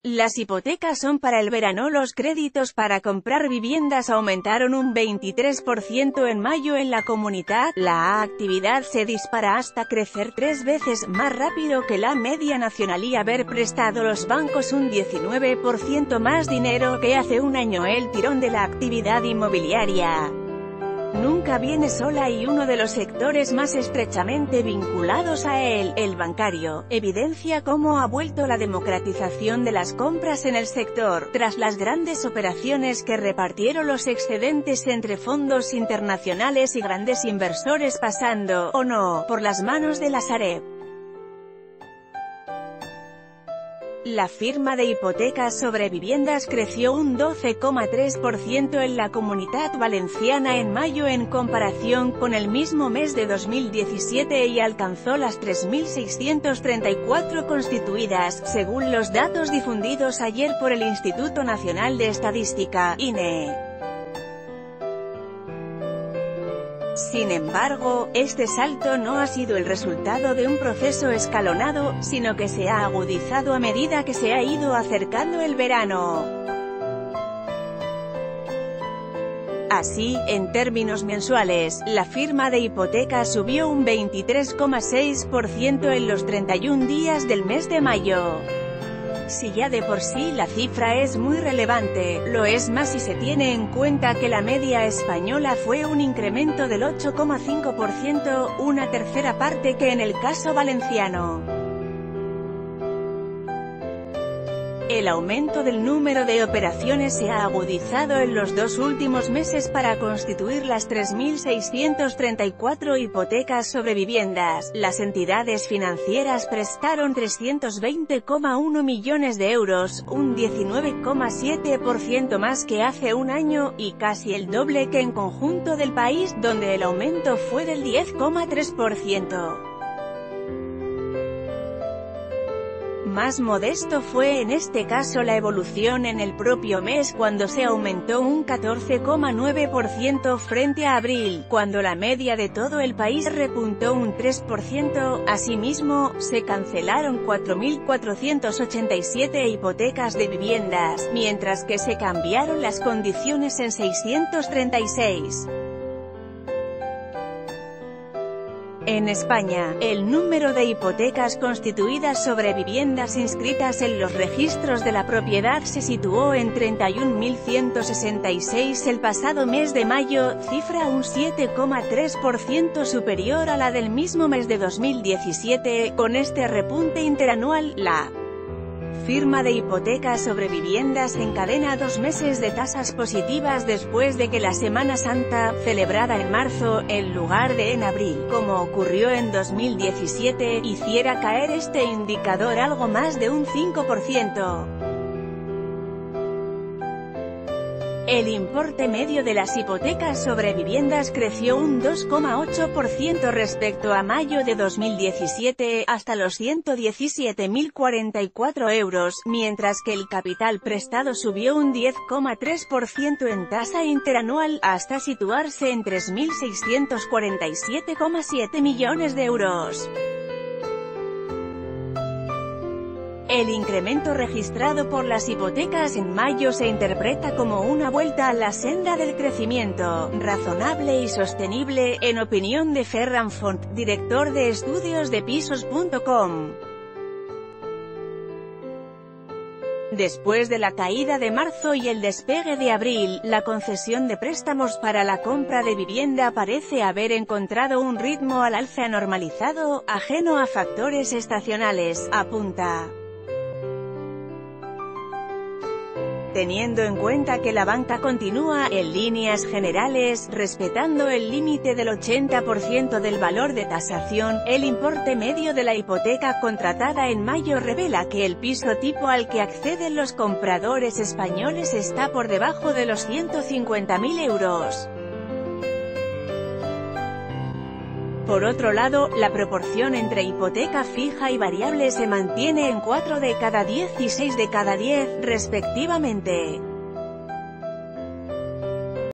Las hipotecas son para el verano. Los créditos para comprar viviendas aumentaron un 23% en mayo en la comunidad. La actividad se dispara hasta crecer 3 veces más rápido que la media nacional y haber prestado los bancos un 19% más dinero que hace un año. El tirón de la actividad inmobiliaria nunca viene sola y uno de los sectores más estrechamente vinculados a él, el bancario, evidencia cómo ha vuelto la democratización de las compras en el sector, tras las grandes operaciones que repartieron los excedentes entre fondos internacionales y grandes inversores pasando, o no, por las manos de la Sareb. La firma de hipotecas sobre viviendas creció un 12,3% en la Comunidad Valenciana en mayo en comparación con el mismo mes de 2017 y alcanzó las 3.634 constituidas, según los datos difundidos ayer por el Instituto Nacional de Estadística, INE. Sin embargo, este salto no ha sido el resultado de un proceso escalonado, sino que se ha agudizado a medida que se ha ido acercando el verano. Así, en términos mensuales, la firma de hipotecas subió un 23,6% en los 31 días del mes de mayo. Si ya de por sí la cifra es muy relevante, lo es más si se tiene en cuenta que la media española fue un incremento del 8,5%, una tercera parte que en el caso valenciano. El aumento del número de operaciones se ha agudizado en los 2 últimos meses para constituir las 3.634 hipotecas sobre viviendas. Las entidades financieras prestaron 320,1 millones de euros, un 19,7% más que hace un año, y casi el doble que en conjunto del país, donde el aumento fue del 10,3%. Más modesto fue en este caso la evolución en el propio mes, cuando se aumentó un 14,9% frente a abril, cuando la media de todo el país repuntó un 3%. Asimismo, se cancelaron 4.487 hipotecas de viviendas, mientras que se cambiaron las condiciones en 636. En España, el número de hipotecas constituidas sobre viviendas inscritas en los registros de la propiedad se situó en 31.166 el pasado mes de mayo, cifra un 7,3% superior a la del mismo mes de 2017. Con este repunte interanual, la firma de hipotecas sobre viviendas encadena 2 meses de tasas positivas después de que la Semana Santa, celebrada en marzo, en lugar de en abril, como ocurrió en 2017, hiciera caer este indicador algo más de un 5%. El importe medio de las hipotecas sobre viviendas creció un 2,8% respecto a mayo de 2017, hasta los 117.044 euros, mientras que el capital prestado subió un 10,3% en tasa interanual, hasta situarse en 3.647,7 millones de euros. El incremento registrado por las hipotecas en mayo se interpreta como una vuelta a la senda del crecimiento razonable y sostenible, en opinión de Ferran Font, director de estudios de Pisos.com. Después de la caída de marzo y el despegue de abril, la concesión de préstamos para la compra de vivienda parece haber encontrado un ritmo al alza normalizado, ajeno a factores estacionales, apunta. Teniendo en cuenta que la banca continúa, en líneas generales, respetando el límite del 80% del valor de tasación, el importe medio de la hipoteca contratada en mayo revela que el piso tipo al que acceden los compradores españoles está por debajo de los 150.000 euros. Por otro lado, la proporción entre hipoteca fija y variable se mantiene en 4 de cada 10 y 6 de cada 10, respectivamente.